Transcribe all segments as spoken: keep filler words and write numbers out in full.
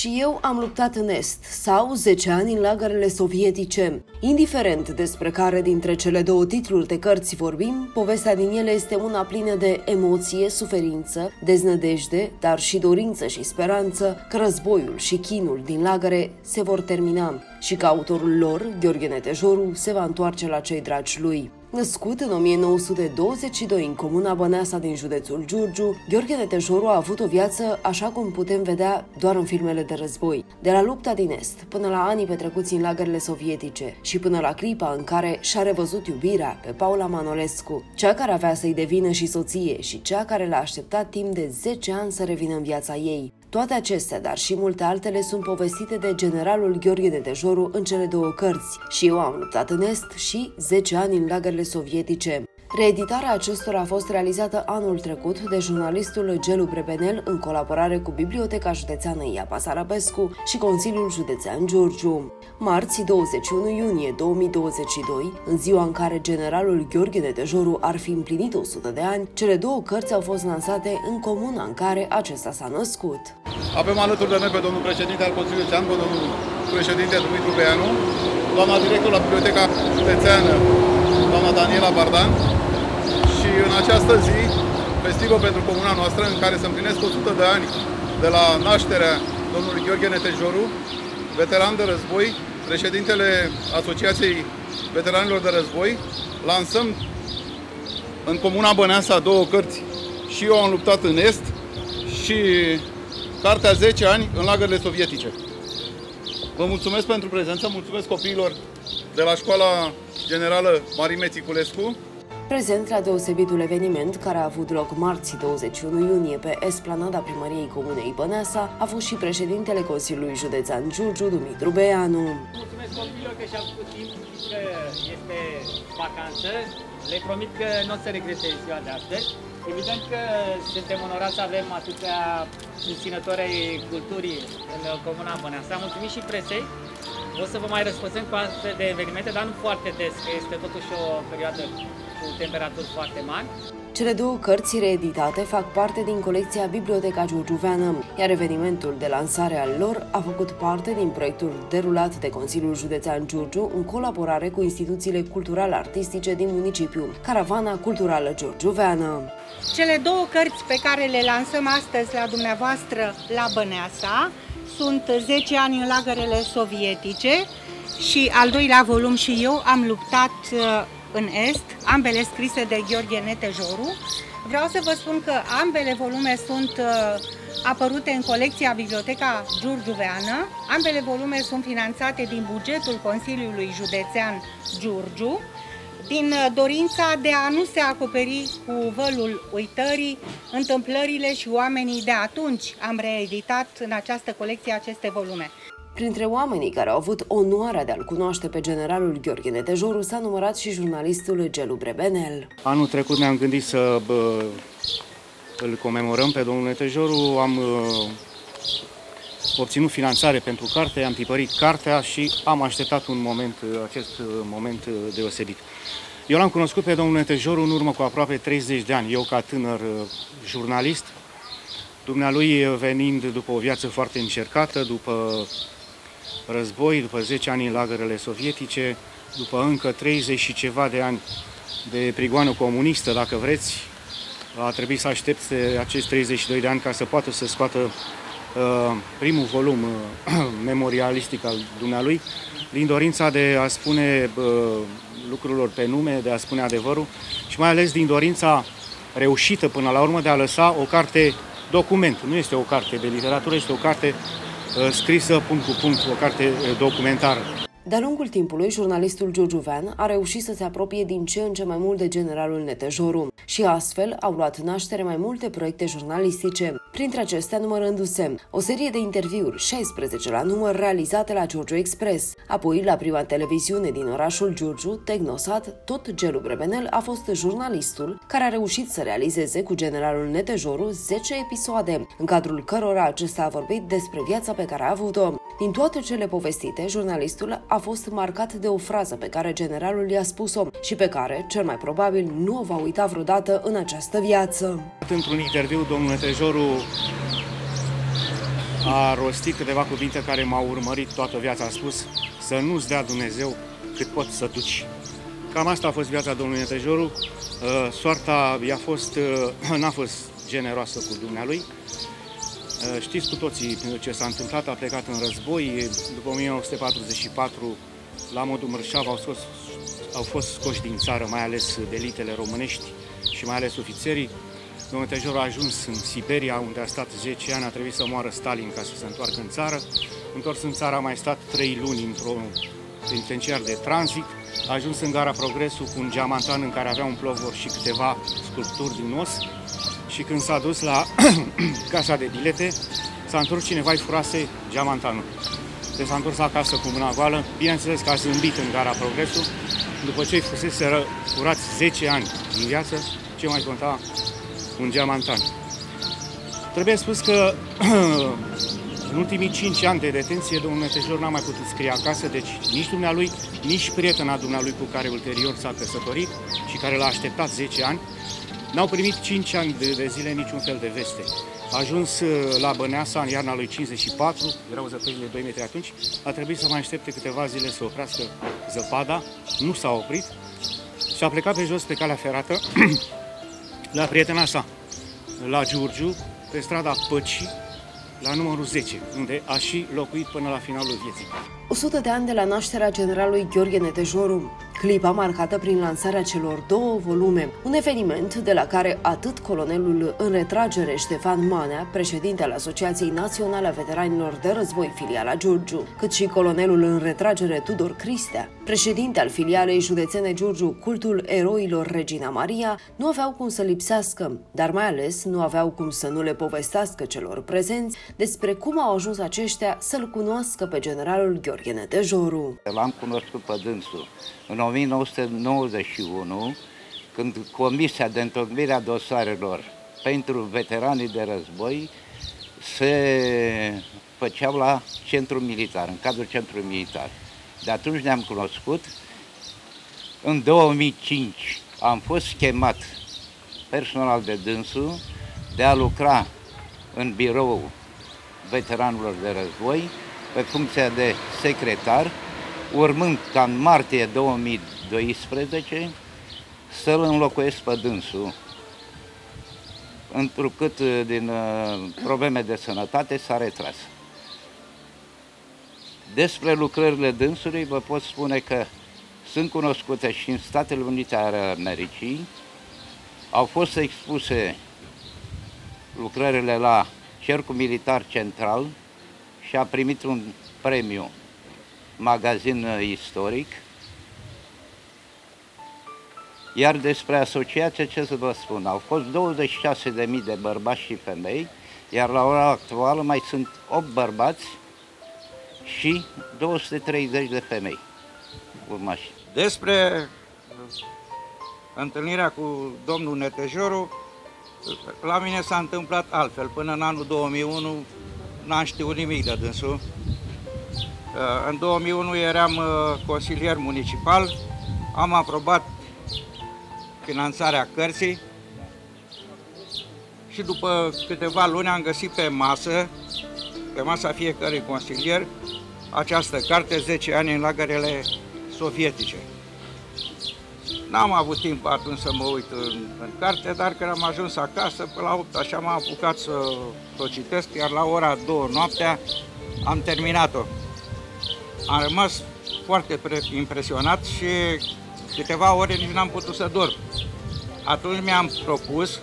Și eu am luptat în Est sau zece ani în lagărele sovietice. Indiferent despre care dintre cele două titluri de cărți vorbim, povestea din ele este una plină de emoție, suferință, deznădejde, dar și dorință și speranță că războiul și chinul din lagăre se vor termina și că autorul lor, Gheorghe Netejoru, se va întoarce la cei dragi lui. Născut în o mie nouă sute douăzeci și doi în comuna Băneasa din județul Giurgiu, Gheorghe Netejoru a avut o viață așa cum putem vedea doar în filmele de război. De la lupta din Est, până la anii petrecuți în lagărele sovietice și până la clipa în care și-a revăzut iubirea pe Paula Manolescu, cea care avea să-i devină și soție și cea care l-a așteptat timp de zece ani să revină în viața ei. Toate acestea, dar și multe altele, sunt povestite de generalul Gheorghe Netejoru în cele două cărți, Și eu am luptat în Est și zece ani în lagărele sovietice. Reeditarea acestora a fost realizată anul trecut de jurnalistul Gelu Brebenel în colaborare cu Biblioteca Județeană Iapa Sarapescu și Consiliul Județean Giurgiu. Marți, douăzeci și unu iunie două mii douăzeci și doi, în ziua în care generalul Gheorghe Netejoru ar fi împlinit o sută de ani, cele două cărți au fost lansate în comuna în care acesta s-a născut. Avem alături de noi pe domnul președinte al Consiliului Județean, pe domnul președinte Dumitru Beanu, doamna director la Biblioteca Județeană, doamna Daniela Bardan, și în această zi festivă pentru comuna noastră, în care se împlinesc o sută de ani de la nașterea domnului Gheorghe Netejoru, veteran de război, președintele Asociației Veteranilor de Război, lansăm în comuna Băneasa două cărți, Și eu am luptat în Est și cartea zece ani în lagările sovietice. Vă mulțumesc pentru prezență, mulțumesc copiilor de la Școala Generală Marime Țiculescu. Prezent la deosebitul eveniment, care a avut loc marți douăzeci și unu iunie pe esplanada Primăriei Comunei Băneasa, a fost și președintele Consiliului Județean Giurgiu, Dumitru Beanu. Mulțumesc copiilor că și-au făcut timp, că este vacanță. Le promit că nu o să regrete ziua de astăzi. Evident că suntem onorați să avem atâtea susținători ai culturii în comuna Băneasa. Mulțumim și presei. O să vă mai răspățăm cu astfel de evenimente, dar nu foarte des, că este totuși o perioadă cu temperaturi foarte mari. Cele două cărți reeditate fac parte din colecția Biblioteca Giurgiuveană, iar evenimentul de lansare al lor a făcut parte din proiectul derulat de Consiliul Județean Giurgiu în colaborare cu instituțiile cultural-artistice din municipiu, Caravana Culturală Giurgiuveană. Cele două cărți pe care le lansăm astăzi la dumneavoastră la Băneasa sunt zece ani în lagărele sovietice și al doilea volum Și eu am luptat în Est, ambele scrise de Gheorghe Netejoru. Vreau să vă spun că ambele volume sunt apărute în colecția Biblioteca Giurgiuveană. Ambele volume sunt finanțate din bugetul Consiliului Județean Giurgiu, din dorința de a nu se acoperi cu vălul uitării întâmplările și oamenii de atunci. Am reeditat în această colecție aceste volume. Printre oamenii care au avut onoarea de a-l cunoaște pe generalul Gheorghe Netejoru s-a numărat și jurnalistul Gelu Brebenel. Anul trecut ne-am gândit să bă, îl comemorăm pe domnul Netejoru, am uh, obținut finanțare pentru carte, am tipărit cartea și am așteptat un moment, acest moment deosebit. Eu l-am cunoscut pe domnul Netejoru în urmă cu aproape treizeci de ani, eu ca tânăr jurnalist, dumnealui venind după o viață foarte încercată, după război, după zece ani în lagărele sovietice, după încă treizeci și ceva de ani de prigoană comunistă, dacă vreți, a trebuit să aștepte acești treizeci și doi de ani ca să poată să scoată uh, primul volum uh, memorialistic al dumnealui, din dorința de a spune uh, lucrurilor pe nume, de a spune adevărul și mai ales din dorința reușită până la urmă de a lăsa o carte document. Nu este o carte de literatură, este o carte uh, scrisă punct cu punct, o carte uh, documentară. De-a lungul timpului, jurnalistul giurgiuvean a reușit să se apropie din ce în ce mai mult de generalul Netejoru și astfel au luat naștere mai multe proiecte jurnalistice, printre acestea numărându-se o serie de interviuri, șaisprezece la număr, realizate la Giurgiu Express. Apoi, la prima televiziune din orașul Giurgiu, Tehnosat, tot Gelu Brebenel a fost jurnalistul care a reușit să realizeze cu generalul Netejoru zece episoade, în cadrul cărora acesta a vorbit despre viața pe care a avut-o. Din toate cele povestite, jurnalistul a fost marcat de o frază pe care generalul i-a spus-o și pe care, cel mai probabil, nu o va uita vreodată în această viață. Într-un interviu, domnul Netejoru a rostit câteva cuvinte care m-au urmărit toată viața. A spus să nu-ți dea Dumnezeu cât poți să duci. Cam asta a fost viața domnului Netejoru. Soarta i-a fost, n-a fost generoasă cu dumnealui. Știți cu toții ce s-a întâmplat, a plecat în război. După o mie nouă sute patruzeci și patru, la modul mărșav, au, scos, au fost scoși din țară, mai ales de elitele românești și mai ales ofițerii. Domnul Netejoru a ajuns în Siberia, unde a stat zece ani, a trebuit să moară Stalin ca să se întoarcă în țară. Întors în țară a mai stat trei luni într-un penitenciar de tranzit. A ajuns în gara Progresul cu un geamantan în care avea un plovor și câteva sculpturi din os. Și când s-a dus la casa de bilete, s-a întors cineva, îi furase geamantanul. Deci s-a întors acasă cu mâna goală. Bineînțeles că a zâmbit în gara Progresul. După ce îi fusese furați zece ani din viață, ce mai conta un geamantan. Trebuie spus că în ultimii cinci ani de detenție, domnul Netejoru n-a mai putut scrie acasă, deci nici dumnealui, nici prietena dumnealui cu care ulterior s-a căsătorit și care l-a așteptat zece ani, n-au primit cinci ani de, de zile niciun fel de veste. A ajuns la Băneasa în iarna lui cincizeci și patru, erau zăpările doi metri atunci, a trebuit să mai aștepte câteva zile să oprească zăpada, nu s-a oprit și a plecat pe jos pe calea ferată la prietena sa, la Giurgiu, pe strada Păcii, la numărul zece, unde a și locuit până la finalul vieții. o sută de ani de la nașterea generalului Gheorghe Netejoru, clipa marcată prin lansarea celor două volume, un eveniment de la care atât colonelul în retragere Ștefan Manea, președinte al Asociației Naționale a Veteranilor de Război, filiala Giurgiu, cât și colonelul în retragere Tudor Cristea, președinte al filialei județene Giurgiu, cultul eroilor Regina Maria, nu aveau cum să lipsească, dar mai ales nu aveau cum să nu le povestească celor prezenți despre cum au ajuns aceștia să-l cunoască pe generalul Gheorghe Netejoru. L-am cunoscut pe dânsul în o mie nouă sute nouăzeci și unu, când Comisia de Întocmire a Dosarelor pentru Veteranii de Război se făceau la centru militar, în cadrul centrului militar. De atunci ne-am cunoscut. În două mii cinci am fost chemat personal de dânsul de a lucra în biroul veteranilor de război, pe funcția de secretar, urmând ca în martie două mii doisprezece să-l înlocuiesc pe dânsul, întrucât din probleme de sănătate s-a retras. Despre lucrările dânsului vă pot spune că sunt cunoscute și în Statele Unite ale Americii, au fost expuse lucrările la Cercul Militar Central și a primit un premiu magazin istoric. Iar despre asociație, ce să vă spun, au fost douăzeci și șase de mii de bărbați și femei, iar la ora actuală mai sunt opt bărbați și două sute treizeci de femei urmași. Despre întâlnirea cu domnul Netejoru, la mine s-a întâmplat altfel. Până în anul două mii unu n-am știut nimic de dânsul. În două mii unu eram consilier municipal, am aprobat finanțarea cărții și după câteva luni am găsit pe masă, pe masa fiecărui consilier, această carte, zece ani în lagărele sovietice. N-am avut timp atunci să mă uit în, în carte, dar când am ajuns acasă, pe la opt, așa m-am apucat să, să o citesc, iar la ora două noaptea am terminat-o. Am rămas foarte impresionat și câteva ore nici n-am putut să dorm. Atunci mi-am propus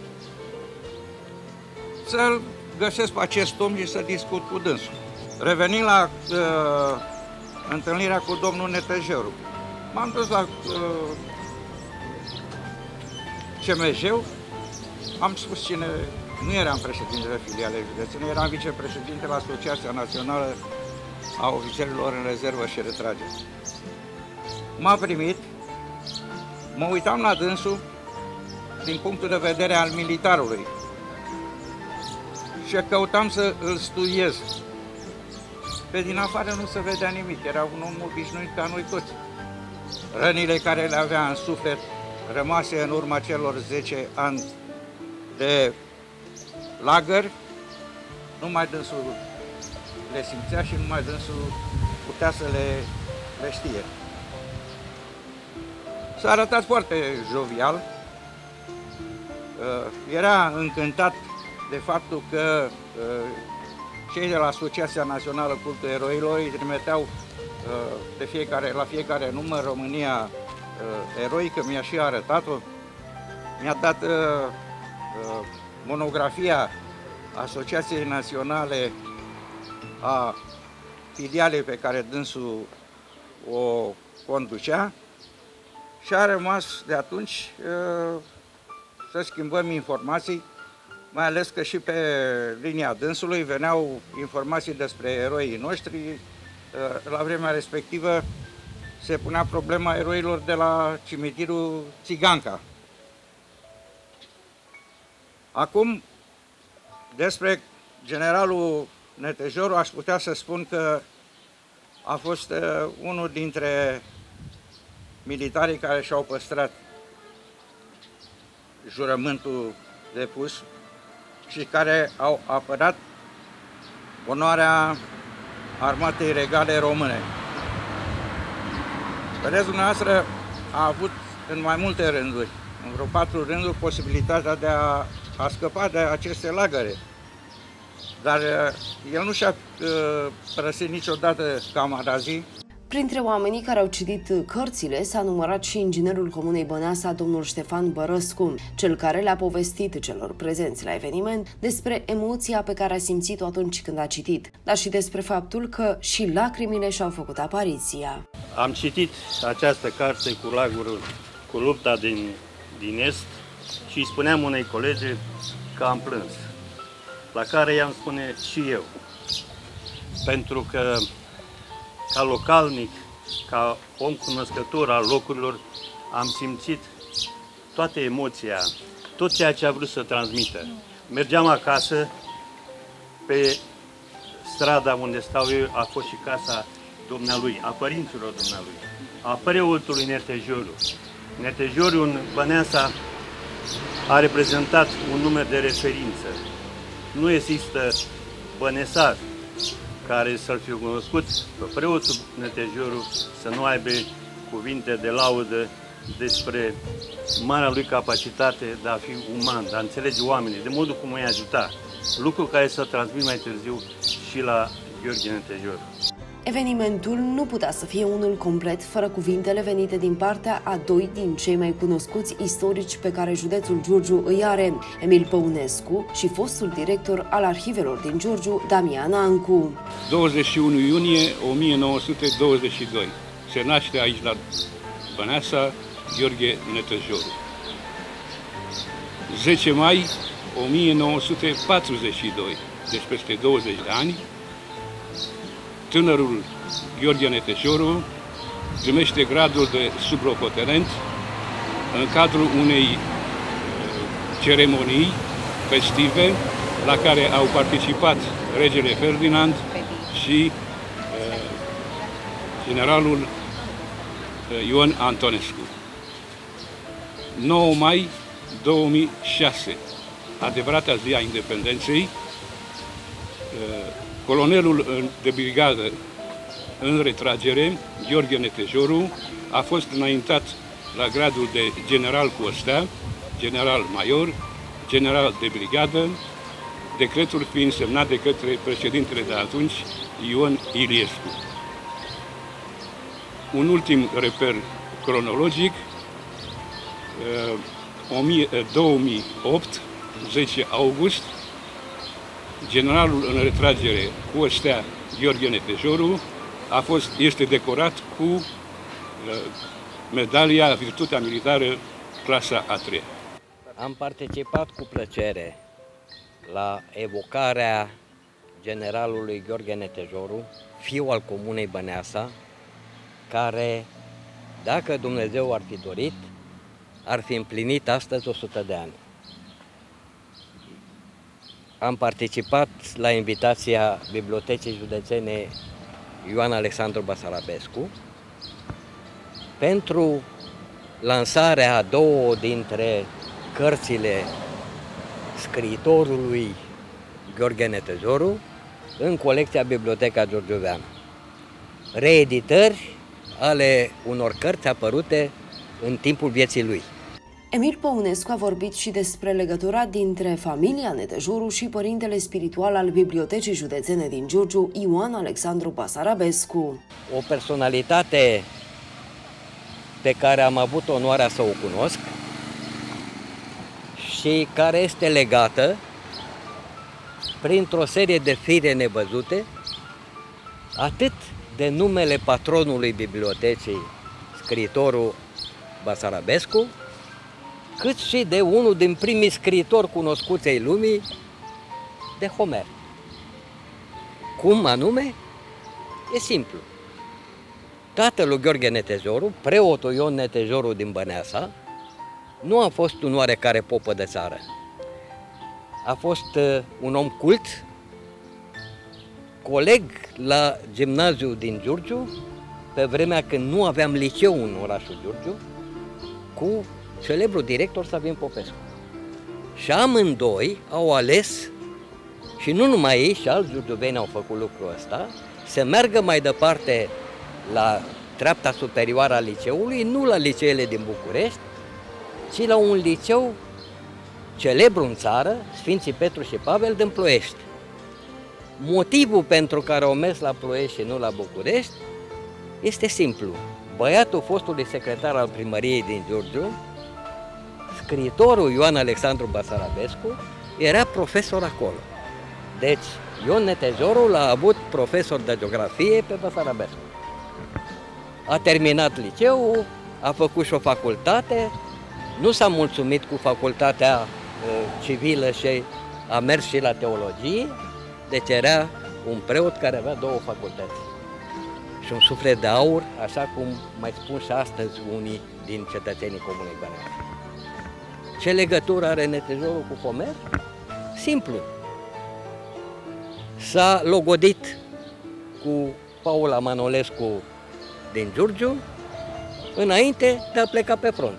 să-l găsesc pe acest om și să discut cu dânsul. Revenind la uh, întâlnirea cu domnul Netejoru, m-am dus la uh, C M J-ul, am spus cine, nu eram președintele filialei județene, eram vicepreședintele Asociația Națională a Ofițerilor în Rezervă și Retragere. M-a primit, mă uitam la dânsul din punctul de vedere al militarului și căutam să îl studiez. Pe din afară nu se vedea nimic, era un om obișnuit ca noi toți. Rănile care le avea în suflet rămase în urma celor zece ani de lagăr numai dânsul le simțea și numai dânsul putea să le, le știe. S-a arătat foarte jovial, era încântat de faptul că cei de la Asociația Națională Cultul Eroilor îi trimiteau de fiecare, la fiecare număr România eroică, mi-a și arătat-o, mi-a dat monografia Asociației Naționale a filialei pe care dânsul o conducea și a rămas de atunci să schimbăm informații, mai ales că și pe linia dânsului veneau informații despre eroii noștri. La vremea respectivă se punea problema eroilor de la cimitirul Țiganca. Acum, despre generalul Netejoru aș putea să spun că a fost unul dintre militarii care și-au păstrat jurământul depus și care au apărat onoarea Armatei Regale Române. Vedeți, dumneavoastră a avut în mai multe rânduri, în vreo patru rânduri, posibilitatea de a, a scăpa de aceste lagăre. Dar el nu și-a uh, părăsit niciodată camarazii. Printre oamenii care au citit cărțile s-a numărat și inginerul Comunei Băneasa, domnul Ștefan Bărăscu, cel care le-a povestit celor prezenți la eveniment despre emoția pe care a simțit-o atunci când a citit, dar și despre faptul că și lacrimile și-au făcut apariția. Am citit această carte cu lagurul, cu lupta din, din Est și îi spuneam unei colege că am plâns, la care i-am spune și eu, pentru că ca localnic, ca om cunoscător al locurilor, am simțit toată emoția, tot ceea ce a vrut să transmită. Mergeam acasă, pe strada unde stau eu a fost și casa dumnealui, a părinților dumnealui, a preotului Netejoru. Netejoru în Băneasa a reprezentat un nume de referință. Nu există bănesar care să-l fi cunoscut pe preotul Netejoru să nu aibă cuvinte de laudă despre marea lui capacitate de a fi uman, de a înțelege oamenii, de modul cum îi ajuta. Lucru care s-a transmis mai târziu și la Gheorghe Netejoru. Evenimentul nu putea să fie unul complet fără cuvintele venite din partea a doi din cei mai cunoscuți istorici pe care județul Giurgiu îi are, Emil Păunescu și fostul director al arhivelor din Giurgiu, Damian Ancu. douăzeci și unu iunie o mie nouă sute douăzeci și doi. Se naște aici la Băneasa Gheorghe Netejoru. zece mai o mie nouă sute patruzeci și doi, deci peste douăzeci de ani, tânărul Gheorghe Netejoru primește gradul de sublocotenent în cadrul unei ceremonii festive la care au participat regele Ferdinand și uh, generalul Ion Antonescu. nouă mai două mii șase, adevărata zi a independenței, colonelul de brigadă în retragere, Gheorghe Netejoru, a fost înaintat la gradul de general cu ostea, general major, general de brigadă, decretul fiind semnat de către președintele de atunci, Ion Iliescu. Un ultim reper cronologic, două mii opt, zece august, generalul în retragere cu ostea Gheorghe Netejoru a fost, este decorat cu uh, medalia Virtutea Militară clasa a treia. Am participat cu plăcere la evocarea generalului Gheorghe Netejoru, fiu al Comunei Băneasa, care, dacă Dumnezeu ar fi dorit, ar fi împlinit astăzi o sută de ani. Am participat la invitația Bibliotecii Județene Ioan Alexandru Basarabescu pentru lansarea a două dintre cărțile scriitorului Gheorghe Netejoru în colecția Biblioteca Giurgiuveană. Reeditări ale unor cărți apărute în timpul vieții lui. Emil Păunescu a vorbit și despre legătura dintre familia Netejoru și părintele spiritual al Bibliotecii Județene din Giurgiu, Ioan Alexandru Basarabescu. O personalitate pe care am avut onoarea să o cunosc și care este legată printr-o serie de fire nevăzute atât de numele patronului bibliotecii, scriitorul Basarabescu, cât și de unul din primii scriitori cunoscuți ai lumii, de Homer. Cum anume? E simplu. Tatăl lui Gheorghe Netejoru, preotul Ion Netejoru din Băneasa, nu a fost un oarecare popă de țară. A fost uh, un om cult, coleg la gimnaziul din Giurgiu, pe vremea când nu aveam liceu în orașul Giurgiu, cu celebrul director Savin Popescu. Și amândoi au ales, și nu numai ei, și alți giurgiuveni au făcut lucrul ăsta, să meargă mai departe la treapta superioară a liceului, nu la liceele din București, ci la un liceu celebru în țară, Sfinții Petru și Pavel din Ploiești. Motivul pentru care au mers la Ploiești și nu la București este simplu. Băiatul fostului secretar al primăriei din Giurgiu, scriitorul Ioan Alexandru Basarabescu, era profesor acolo. Deci, Ion Netejoru l-a avut profesor de geografie pe Basarabescu. A terminat liceul, a făcut și o facultate, nu s-a mulțumit cu facultatea uh, civilă și a mers și la teologie, deci era un preot care avea două facultăți. Și un suflet de aur, așa cum mai spun și astăzi unii din cetățenii Comunei Băneasa. Ce legătură are Netejoru cu Homer? Simplu. S-a logodit cu Paula Manolescu din Giurgiu înainte de a pleca pe front.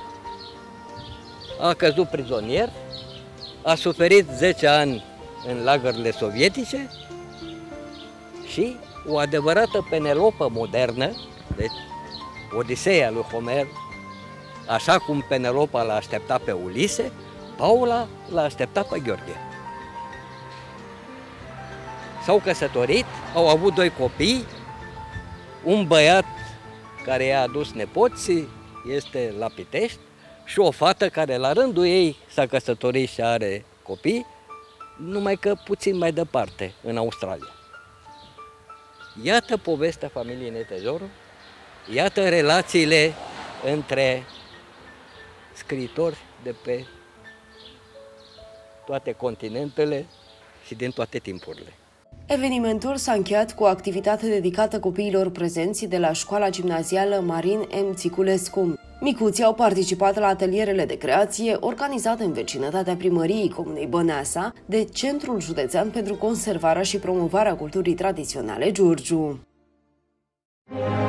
A căzut prizonier, a suferit zece ani în lagările sovietice și o adevărată Penelopă modernă, deci Odiseea lui Homer, așa cum Penelopa l-a așteptat pe Ulise, Paula l-a așteptat pe Gheorghe. S-au căsătorit, au avut doi copii, un băiat care i-a adus nepoții, este la Pitești, și o fată care la rândul ei s-a căsătorit și are copii, numai că puțin mai departe, în Australia. Iată povestea familiei Netejoru, iată relațiile între scriitori de pe toate continentele și din toate timpurile. Evenimentul s-a încheiat cu o activitate dedicată copiilor prezenți de la școala gimnazială Marin M. Țiculescu. Micuții au participat la atelierele de creație organizate în vecinătatea primăriei Comunei Băneasa de Centrul Județean pentru Conservarea și Promovarea Culturii Tradiționale Giurgiu.